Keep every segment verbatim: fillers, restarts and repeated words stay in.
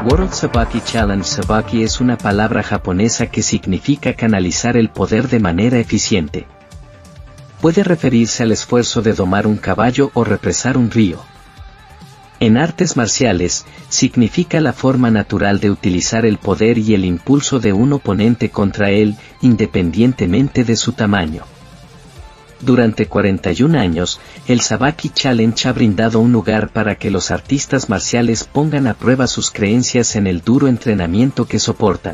World Sabaki Challenge. Sabaki es una palabra japonesa que significa canalizar el poder de manera eficiente. Puede referirse al esfuerzo de domar un caballo o represar un río. En artes marciales, significa la forma natural de utilizar el poder y el impulso de un oponente contra él, independientemente de su tamaño. Durante cuarenta y un años, el Sabaki Challenge ha brindado un lugar para que los artistas marciales pongan a prueba sus creencias en el duro entrenamiento que soportan.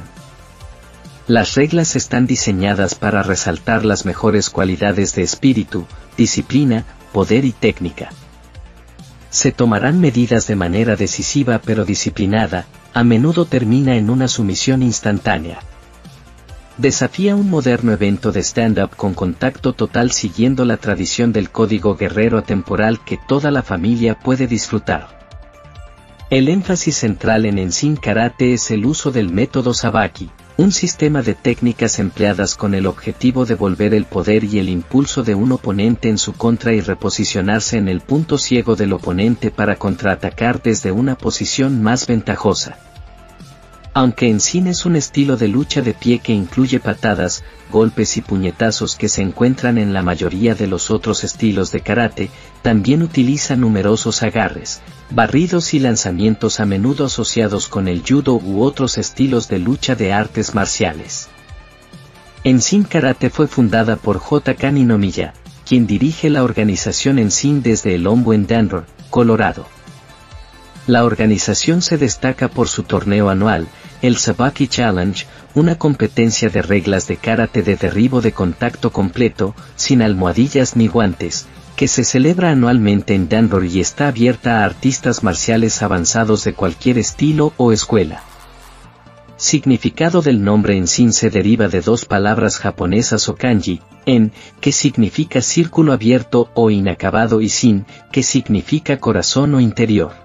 Las reglas están diseñadas para resaltar las mejores cualidades de espíritu, disciplina, poder y técnica. Se tomarán medidas de manera decisiva pero disciplinada, a menudo termina en una sumisión instantánea. Desafía un moderno evento de stand-up con contacto total siguiendo la tradición del código guerrero atemporal que toda la familia puede disfrutar. El énfasis central en Enshin Karate es el uso del método Sabaki, un sistema de técnicas empleadas con el objetivo de volver el poder y el impulso de un oponente en su contra y reposicionarse en el punto ciego del oponente para contraatacar desde una posición más ventajosa. Aunque Enshin es un estilo de lucha de pie que incluye patadas, golpes y puñetazos que se encuentran en la mayoría de los otros estilos de karate, también utiliza numerosos agarres, barridos y lanzamientos a menudo asociados con el judo u otros estilos de lucha de artes marciales. Enshin Karate fue fundada por J. Kani Nomiya, quien dirige la organización Enshin desde el Ombu en Denver, Colorado. La organización se destaca por su torneo anual, el Sabaki Challenge, una competencia de reglas de karate de derribo de contacto completo, sin almohadillas ni guantes, que se celebra anualmente en Denver y está abierta a artistas marciales avanzados de cualquier estilo o escuela. Significado del nombre Enshin se deriva de dos palabras japonesas o kanji, en, que significa círculo abierto o inacabado y shin, que significa corazón o interior.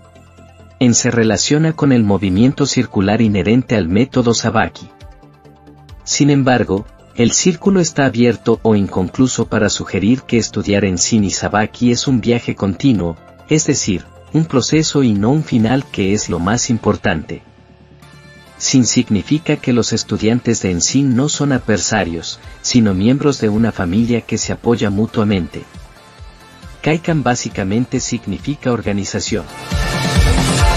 En se relaciona con el movimiento circular inherente al método Sabaki. Sin embargo, el círculo está abierto o inconcluso para sugerir que estudiar Enshin y Sabaki es un viaje continuo, es decir, un proceso y no un final, que es lo más importante. Shin significa que los estudiantes de Enshin no son adversarios, sino miembros de una familia que se apoya mutuamente. Kaikan básicamente significa organización.